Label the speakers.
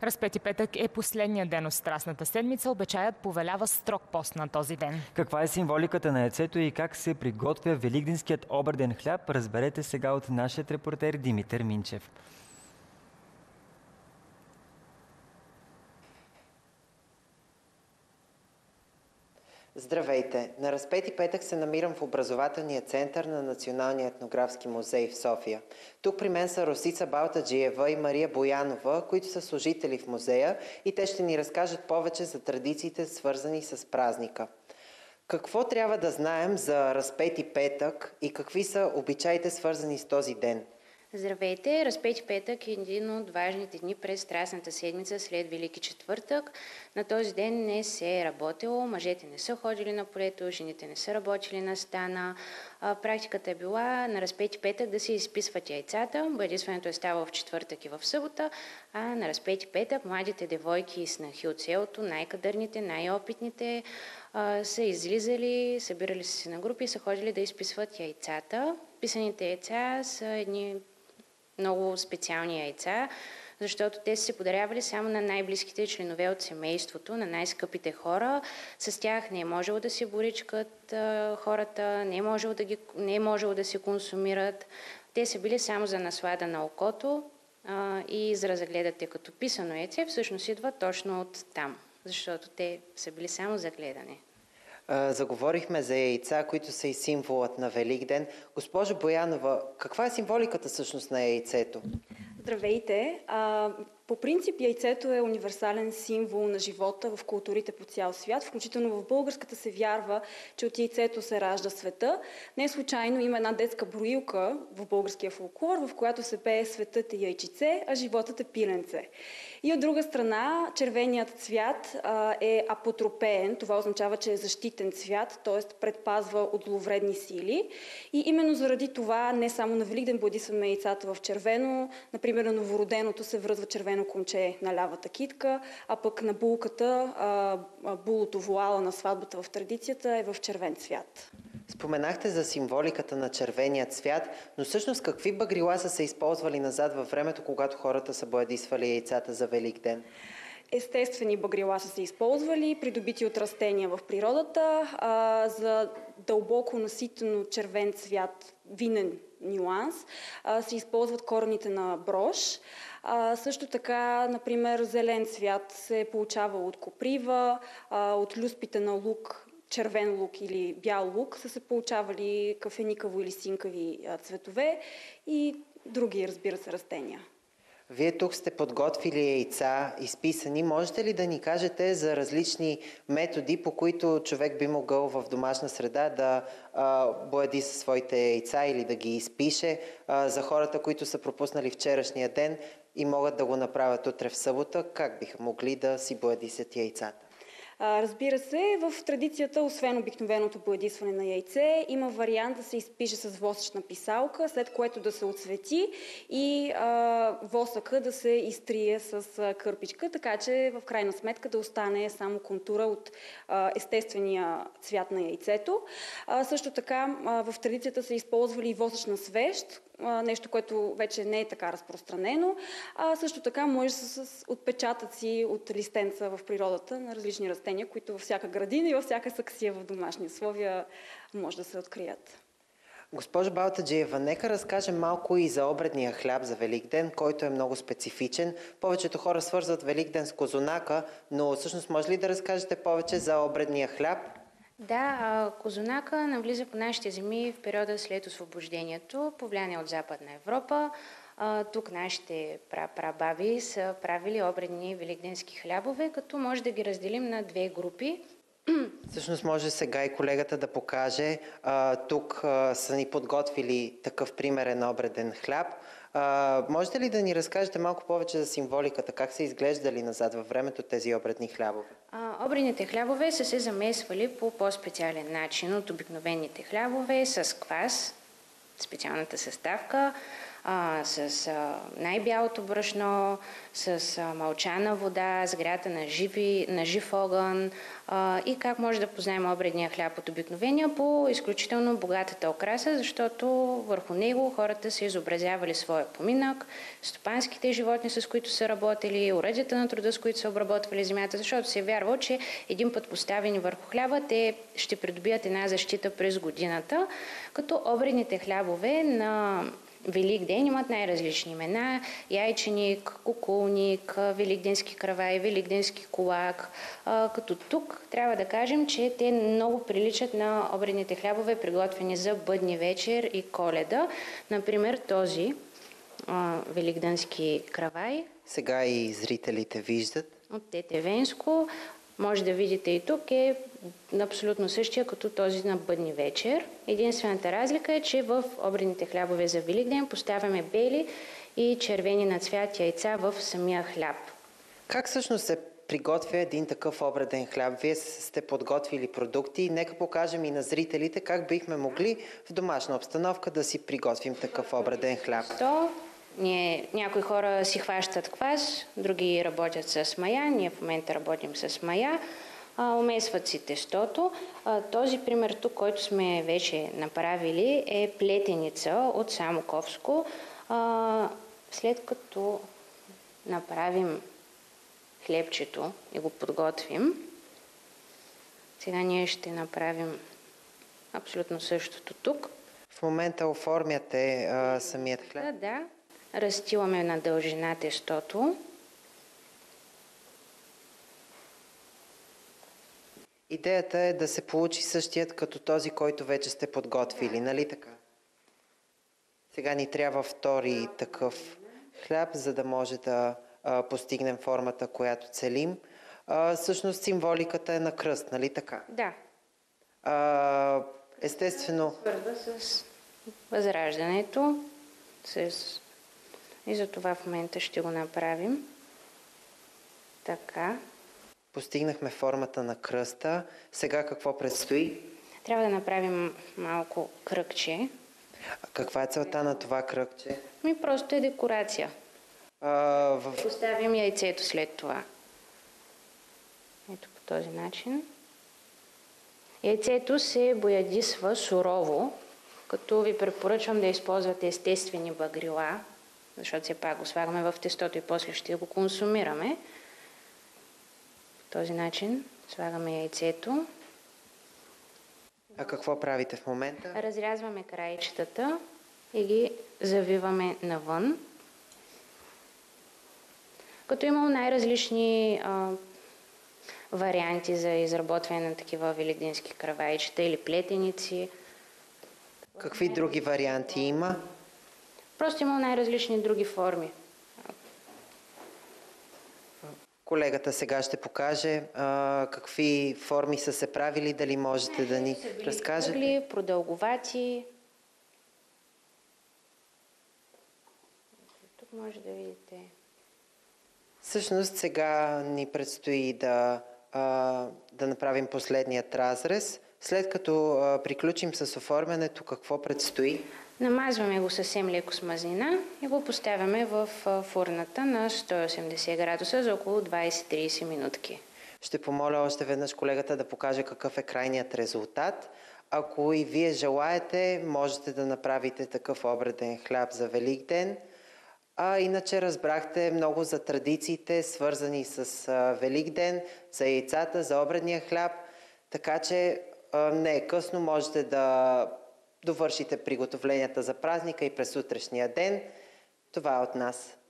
Speaker 1: Разпети петък е последния ден от Страстната седмица. Обичаят повелява строг пост на този ден.
Speaker 2: Каква е символиката на яйцето и как се приготвя великденският обреден хляб, разберете сега от нашия репортер Димитър Минчев.
Speaker 3: Здравейте! На Разпети петък се намирам в образователния център на Националния етнографски музей в София. Тук при мен са Росица Балтаджиева и Мария Боянова, които са служители в музея и те ще ни разкажат повече за традициите, свързани с празника. Какво трябва да знаем за Разпети петък и какви са обичаите, свързани с този ден?
Speaker 4: Здравейте! Разпети петък е един от важните дни през Страстната седмица след Велики четвъртък. На този ден не се е работило, мъжете не са ходили на полето, жените не са работили на стана. Практиката е била на Разпети петък да се изписват яйцата. Бъдисването е ставало в четвъртък и в събота, а на Разпети петък младите девойки и снахи от селото, най-кадърните, най-опитните, са излизали, събирали се на групи и са ходили да изписват яйцата. Писаните яйца са едни много специални яйца, защото те са се подарявали само на най-близките членове от семейството, на най-скъпите хора. С тях не е можело да се боричкат хората, не е можело да се консумират. Те са били само за наслада на окото и израза гледате като писано яйце, всъщност идва точно от там, защото те са били само за гледане.
Speaker 3: Заговорихме за яйца, които са и символът на Великден. Госпожо Боянова, каква е символиката всъщност на яйцето?
Speaker 5: Здравейте! По принцип яйцето е универсален символ на живота в културите по цял свят. Включително в българската се вярва, че от яйцето се ражда света. Не случайно има една детска броилка в българския фолклор, в която се пее светът е яйчице, а животът е пиленце. И от друга страна, червеният цвят е апотропеен. Това означава, че е защитен цвят, т.е. предпазва от зловредни сили. И именно заради това не само на Великден бладисваме яйцата в червено. Например, на новороденото се връзва червено конче на лявата китка, а пък на булката, булото вуала на сватбата в традицията е в червен цвят.
Speaker 3: Споменахте за символиката на червения цвят, но всъщност какви багрила са се използвали назад във времето, когато хората са бладисвали яйцата за Великден?
Speaker 5: Естествени багрила са се използвали, придобити от растения в природата, за дълбоко наситено червен цвят, винен нюанс, се използват корените на брош. Също така, например, зелен цвят се е получавал от коприва, от люспите на лук, червен лук или бял лук са се получавали кафеникаво или синкави цветове и други, разбира се, растения.
Speaker 3: Вие тук сте подготвили яйца, изписани. Можете ли да ни кажете за различни методи, по които човек би могъл в домашна среда да блади със своите яйца или да ги изпише за хората, които са пропуснали вчерашния ден и могат да го направят утре в събота? Как биха могли да си бладисят яйцата?
Speaker 5: Разбира се, в традицията, освен обикновеното бладисване на яйце, има вариант да се изпише с восъчна писалка, след което да се отцвети и восъка да се изтрие с кърпичка, така че в крайна сметка да остане само контура от естествения цвят на яйцето. Също така в традицията са използвали и восъчна свещ, нещо, което вече не е така разпространено. Също така може с отпечатъци от листенца в природата на различни растения, които във всяка градина и във всяка саксия в домашни условия може да се открият.
Speaker 3: Госпожо Балтаджиева, нека разкажем малко и за обредния хляб за Великден, който е много специфичен. Повечето хора свързват Великден с козунака, но всъщност може ли да разкажете повече за обредния хляб?
Speaker 4: Да, козунака навлиза по нашите земи в периода след освобождението, по влияние от Западна Европа. Тук нашите прабаби са правили обредни великденски хлябове, като може да ги разделим на две групи.
Speaker 3: Всъщност може сега и колегата да покаже. Тук са ни подготвили такъв примерен обреден хляб. Можете ли да ни разкажете малко повече за символиката? Как са изглеждали назад във времето тези обредни хлябове?
Speaker 4: Обредните хлябове са се замесвали по по-специален начин от обикновените хлябове с квас, специалната съставка, с най-бялото брашно, с мълчана вода, сгрята на жив огън и как може да познаем обредния хляб от обикновения по изключително богатата окраса, защото върху него хората са изобразявали своя поминък, стопанските животни, с които са работили, оръдията на труда, с които са обработвали земята, защото се е вярвало, че един път поставени върху хляба, те ще придобият една защита през годината, като обредните хлябове на Велик ден имат най-различни имена: яйченик, кукулник, великденски кравай, великденски кулак. Като тук трябва да кажем, че те много приличат на обредните хлябове, приготвени за бъдни вечер и Коледа. Например, този великденски кравай.
Speaker 3: Сега и зрителите виждат.
Speaker 4: От Тетевенско. Може да видите и тук е абсолютно същия като този на бъдни вечер. Единствената разлика е, че в обредните хлябове за Великден поставяме бели и червени на цвят яйца в самия хляб.
Speaker 3: Как всъщност се приготвя един такъв обреден хляб? Вие сте подготвили продукти. Нека покажем и на зрителите как бихме могли в домашна обстановка да си приготвим такъв обреден хляб.
Speaker 4: Някои хора си хващат квас, други работят с мая. Ние в момента работим с мая. Умесват си тестото. Този пример тук, който сме вече направили, е плетеница от Самоковско. След като направим хлебчето и го подготвим, сега ние ще направим абсолютно същото тук.
Speaker 3: В момента оформяте самият хляб?
Speaker 4: Да. Разстиламе на дължина тестото.
Speaker 3: Идеята е да се получи същият като този, който вече сте подготвили, нали така? Сега ни трябва втори такъв хляб, за да може да постигнем формата, която целим. Всъщност символиката е на кръст, нали така?
Speaker 4: Да.
Speaker 3: Естествено.
Speaker 4: Свързва с възраждането. И за това в момента ще го направим. Така.
Speaker 3: Постигнахме формата на кръста. Сега какво предстои?
Speaker 4: Трябва да направим малко кръгче.
Speaker 3: Каква е целта на това кръгче?
Speaker 4: Просто е декорация. Поставим яйцето след това. Ето по този начин. Яйцето се боядисва сурово, като ви препоръчвам да използвате естествени багрила, защото все пак го слагаме в тестото и после ще го консумираме. По този начин слагаме яйцето.
Speaker 3: А какво правите в момента?
Speaker 4: Разрязваме краищата и ги завиваме навън. Като имам най-различни варианти за изработване на такива великденски кравайчета или плетеници.
Speaker 3: Какви други варианти има?
Speaker 4: Просто имам най-различни други форми.
Speaker 3: Колегата сега ще покаже какви форми са се правили, дали можете да ни разкажете.
Speaker 4: Кръгли, продълговати. Тук може да видите.
Speaker 3: Всъщност сега ни предстои да направим последният разрез. След като приключим с оформянето, какво предстои?
Speaker 4: Намазваме го съвсем леко с мазнина и го поставяме в фурната на 180 градуса за около 20-30 минутки.
Speaker 3: Ще помоля още веднъж колегата да покаже какъв е крайният резултат. Ако и вие желаете, можете да направите такъв обреден хляб за Великден. Иначе разбрахте много за традициите, свързани с Великден, за яйцата, за обредния хляб. Така че не е късно, можете да довършите приготовленията за празника и през утрешния ден. Това е от нас.